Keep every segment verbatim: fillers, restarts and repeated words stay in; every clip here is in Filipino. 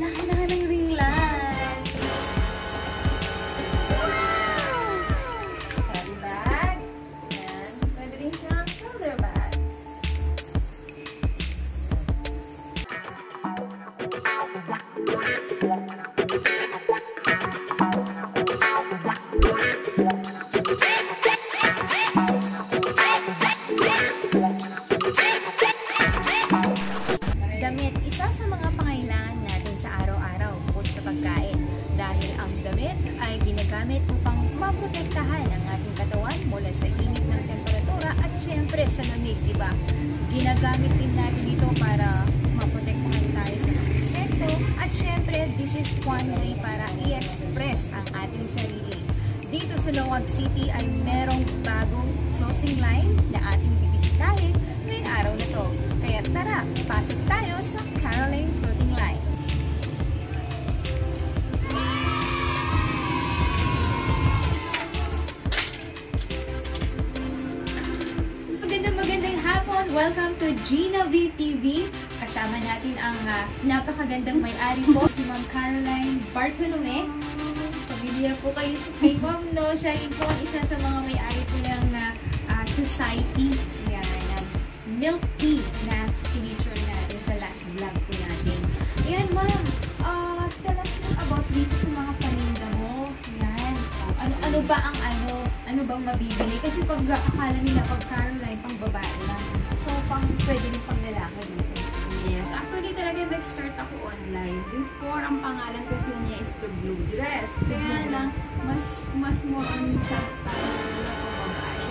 Kailangan ng ring light. Wow! Carry bag. Yan. Pwede rin siyang shoulder bag. Damit, isa sa mga pangailangan natin sa araw-araw bukod sa pagkain. Dahil ang damit ay ginagamit upang maprotektahan ang ating katawan mula sa init ng temperatura at syempre sa lamig, di ba? Ginagamit din natin ito para maprotektahan tayo sa mga insekto at syempre this is one way para i-express ang ating sarili. Dito sa Loag City ay merong bagong clothing line na ating bibisitahin ngayong araw na to. Kaya tara, pasok tayo sa Caroline Clothing Line. Magandang magandang hapon! Welcome to Gina V T V. Kasama natin ang uh, napakagandang may-ari po, si Ma'am Caroline Bartolome. Familiar po kayo kay Ma'am, no? Siya rin po isa sa mga may-ari po ng uh, uh, society. Yan, uh, milk tea na feature natin sa last vlog po natin. Ayan, Ma'am, uh, tell us about dito sa mga paninda mo. Yan. Ano, ano ba ang ano? Ano bang mabibili? Kasi pag uh, akala nila pag Caroline, pang babae lang. So, pang pwede rin pang lalaki dito. Yes, actually talaga nag-start ako online. Before, ang pangalan kasi niya is The Blue Dress. Kaya Blue lang, Dress. mas mas more on sa parang sila ko babae.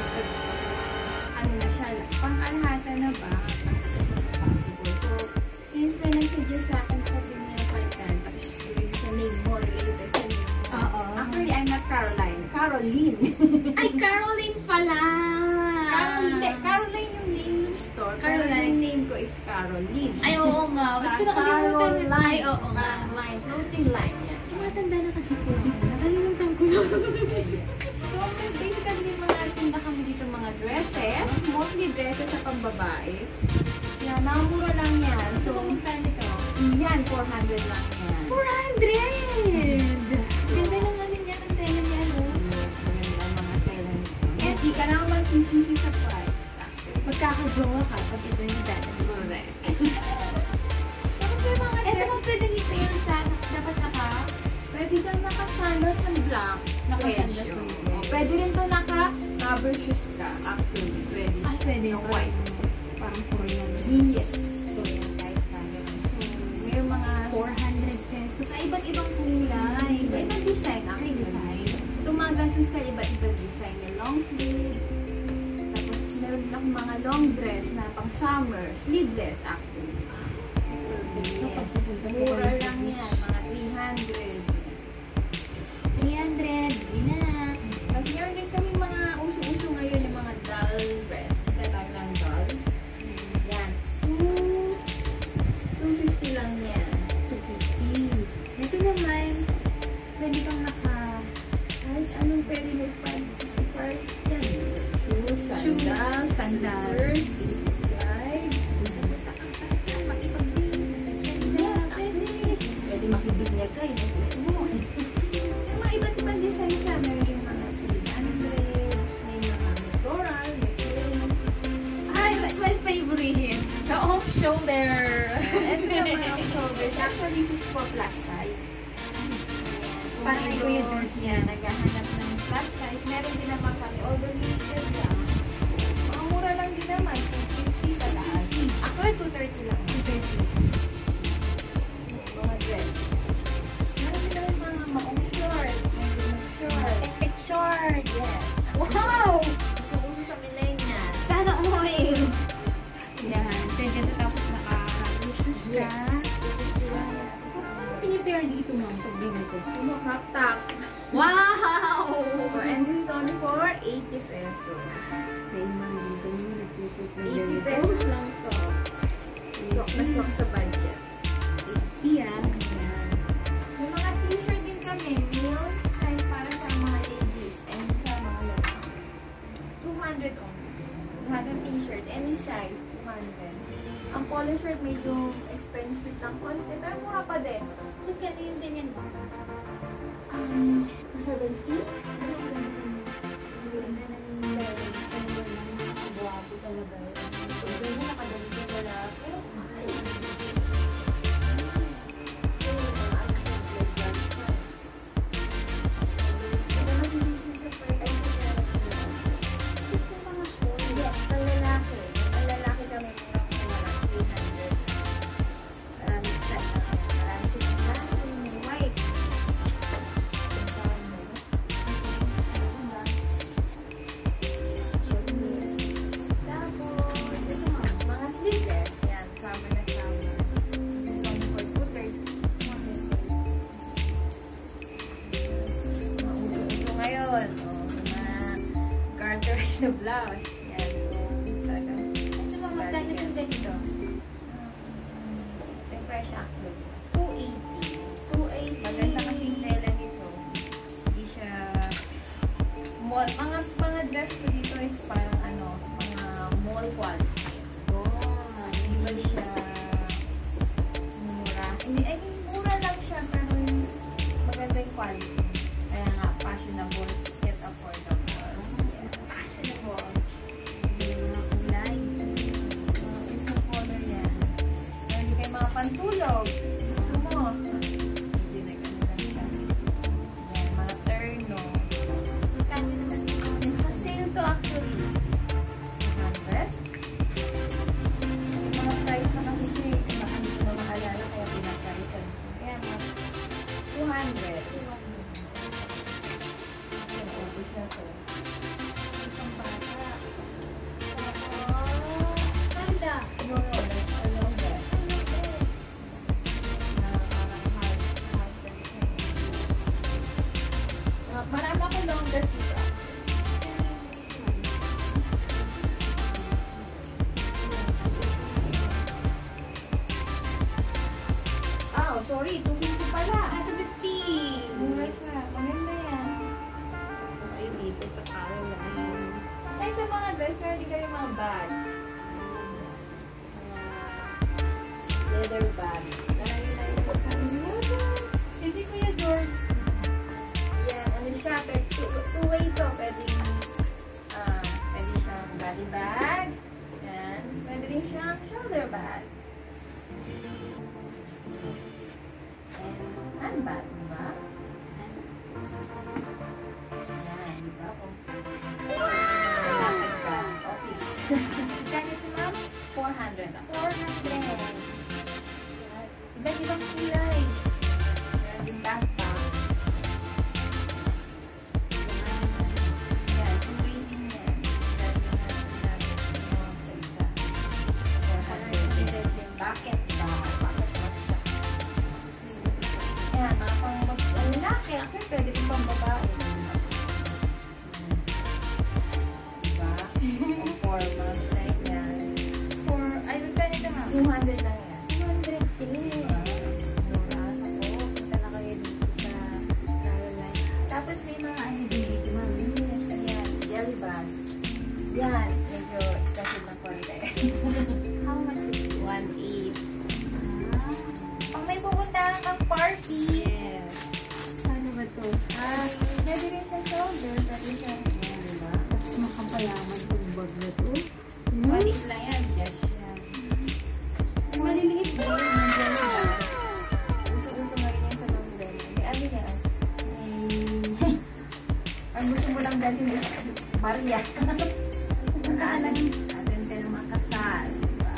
Ano na siya, pang-alhata na ba? As much as possible. So, since when nag-suggest sa akin, sabi niya palitan, tapos yung sa name mo, related sa name mo. Oo. Actually, I'm not Caroline. Caroline. Ay, Caroline pala! Caroline, Caroline yung name ng store. Caroline. Pero yung name ko is Caroline. Ay, oo nga. Ba't ko nakalimutan? Ay, oo nga. Caroline. Clothing line yan. Tumatanda na kasi po dito. Nakalimutan ko na. So, basically, yung mga tinda kami dito mga dresses. Mostly dresses sa pambabae. Yan, nakamura lang yan. So, So, kumagkano ito? yan, four hundred lang yan. four hundred! Ganda ng ano niya, ang tela niya, no? Yes, maganda ang mga tela nito. Hindi ka naman magsisisi sa price. Actually. Magkakajowa ka pag ito yung data. Correct. Tapos may mga Ito dresses. kung pwede i-pair sa, dapat naka, Pwede kang naka-sandals ng black. Naka-sandals Pwede. ng Oo, black. Pwede rin to naka-rubber shoes ka. Actually, pwede. ah, pwede Na ba? white. Parang Korean. Yes. So, yan, kahit kaya. May mga four hundred pesos. Ay, iba't ibang kulay. iba-ibang design. Actually, design. So, mga gantos ka, iba't-ibang design. May long sleeve. Tapos, meron din akong mga long dress na pang summer. Sleeveless, actually. Yes. Mura lang yan. Mga three hundred. three hundred. Yun na. Tapos meron din kami mga uso-uso ngayon yung mga doll dress. Talagang dolls. Yan. two fifty lang yan. two fifty. Ito naman, pwede kang naka, Kahit anong pwede may price. Price yan. Shoes, Shoes, sandals, sandals. slippers, slides. saan makipag-date? Yes, Pwede. Pwede makibinyag ka. Yung mga iba't ibang design siya. Meron yung mga andre, may mga floral, may plain. Ay, my, my favorite. The off-shoulder. Ito naman ang shoulders. Actually, this is for plus size. Parang kay Kuya George yan. Naghahanap ng plus size. Meron din naman kami. Although limited lang. Mga mura lang din naman. two fifty pala. Ako ay two thirty lang. two thirty. Mga dress. Meron din naman mga maong short. May short. Tek short. Yes. Wow! Uso sa millennials. Sana oil. Yan. Pwede ito tapos naka-shoes ka. Yes. Saan mo pinipair dito, ma'am? Pag bili ko. Tumo crop top. Wow! And this is only for eighty pesos. Na-imagine ko nyo nagsusot ng eighty ganito. pesos lang to. Swak na swak sa budget. eighty ah. Yung mga t-shirt din kami, meal size para sa mga ladies and sa mga lalaki. two hundred only. Lahat ng t-shirt, any size, two hundred. Ang polo shirt medyo expensive lang po. konti, pero mura pa din. Magkano yung ganyan ba? Um, two seventy? Ano ba yun? Ganda ng guwapo talaga yun. Pwede mo nakadali ka wala. Pero mahal. Na blouse. Yan. Ano ba magkano yung ganito? The fresh actually. two eighty. two eighty. Maganda kasing tela nito. Hindi siya mall. Mga, mga dress ko dito is parang ano, mga mall quality. Oh, Hindi ba siya mura? Hindi, I mean, mura lang siya pero maganda yung quality. Kaya nga, fashionable yet affordable. Pantulog. Gusto mo? Hindi na gano'n lang siya. Yan, mga terno. magkano naman ito? Naka-sale to actually. one hundred? Mga price na kasi siya eh. Baka hindi ko na maalala kaya pinag-pricean ko. Kaya mga two hundred. Naubos na to. Isang bata. Ganda! No, no, that's a long dress. Marami ako long dress dito. Ah, oh, sorry. two fifty pala. Ah, two fifty! Mura siya. Maganda yan. Ay, dito sa Caroline. Sa sa mga dress, meron din kayo mga bags. Mga leather bags. Hindi Kuya George. Yan, ano siya, pwede, two-way to, pwede, ah, pwede siyang body bag, yan, pwede rin siyang shoulder bag, and handbag, diba? Yan, diba po? Lakad ka, office. Magkano ito, ma'am? four hundred ako. four hundred. Iba't ibang kulay. Meron din backpack. Yan, two-way din yan. Dahil yung natin sa isa. four hundred. Bucket ba? Bucket ba siya? Yan, mga pang lalaki. Actually, pwede rin pang babae. Diba? Ang formal. Like yan. For, ay, magkano ito, ma'am? two hundred lang yan. two hundred din. Mura. Ako, punta na kayo dito sa Caroline. Tapos may mga ano din dito, ma'am. Yes, ayan. Jelly bag. Yan. Medyo expensive na konti. How much is it? one eight. Ah, pag may pupuntahan kang party. Yes. Ano ba to? Ah, pwede rin siya shoulder. Pwede siya. Ayan, diba? Mas makapayaman itong bag na to. one eight lang yan. Yes, yan. Ay, maliliit din. Jelly bag. Gusto-gusto nga rin yan sa London. May ano yan? May... Ang gusto mo lang dati na Maria. Puntaan lang. Atin ka na makasal. Diba?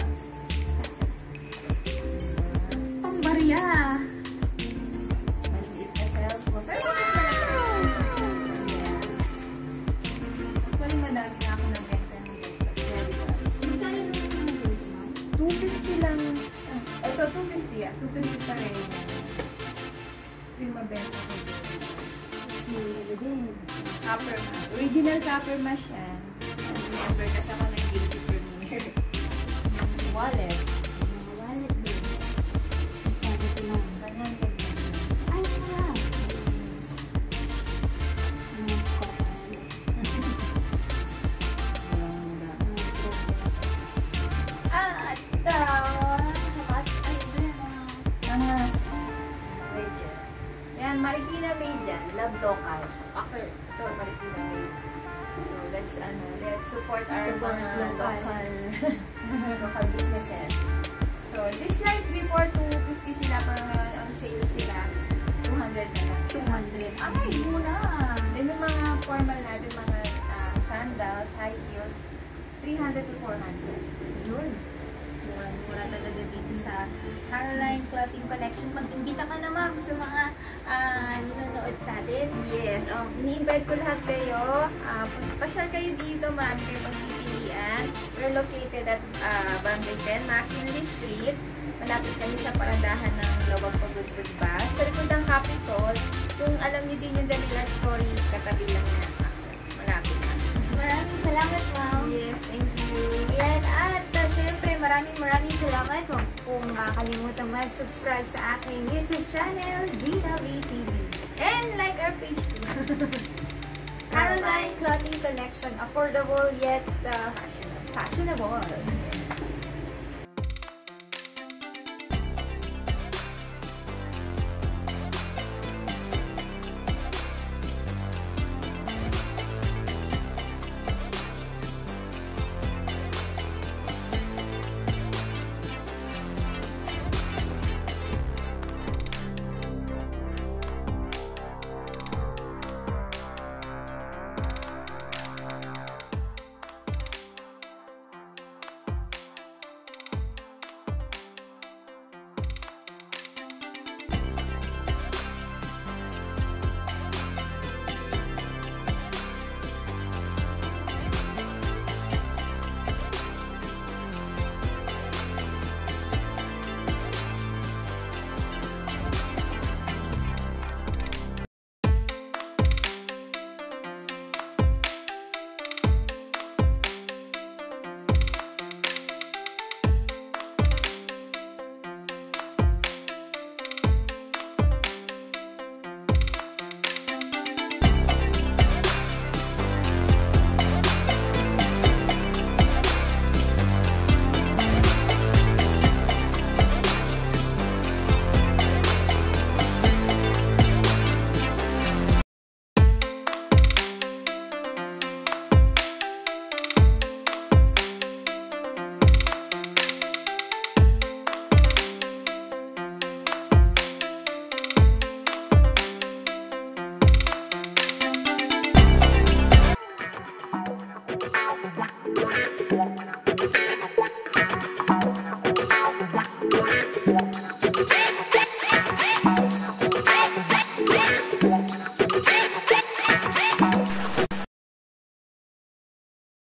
Pang barya. Maliit na cellphone. Pero mas malaki. Ayan. Actually, madami na ako ng benta ng jelly bag. Magkano naman yung dito, ma'am? two fifty lang. Ah, ito, two fifty ah. two fifty pa rin. Ito yung mabenta ko dito. Mas maliliit din. Copper mask. Original copper mask yan. Remember, kasi ako nag-easy premiere. Wallet. Mga wallet din. Magkano ito, ma'am? one hundred. Ay, wow. Mga kapal. Ah, At, ah, sapat. Ay, ito yung mga Mga wages. Yan, Marikina Made yan. Love locals. Okay, so Marikina Made. So let's ano, let's support our Support mga local. local local businesses. So this night before two fifty sila, pero ngayon on sale sila two hundred na lang. two hundred. Ay, muna! Then yung mga formal natin, mga uh, sandals, high heels, three hundred to four hundred. Yun. Mura talaga dito sa Caroline Clothing Collection. Mag-imbita ka na, ma'am, sa mga uh, nanonood sa atin. Yes, um, ini-invite ko lahat kayo. Uh, pasyal kayo dito, marami kayong pagpipilian. We're located at uh, Barangay ten, McKinley Street. Malapit kami sa paradahan ng Lawag Pagudbud Bus. Sa likod ng Capitol, kung alam niyo din yung Danilar Story, katabi lang yan. Malapit na. Maraming salamat, ma'am. Yes, thank you. Yan, at uh, syempre, maraming maraming salamat. Huwag kong kakalimutan mag-subscribe sa aking YouTube channel, Gina V T V. And like our page too. Caroline Clothing Collection, affordable yet uh, fashionable.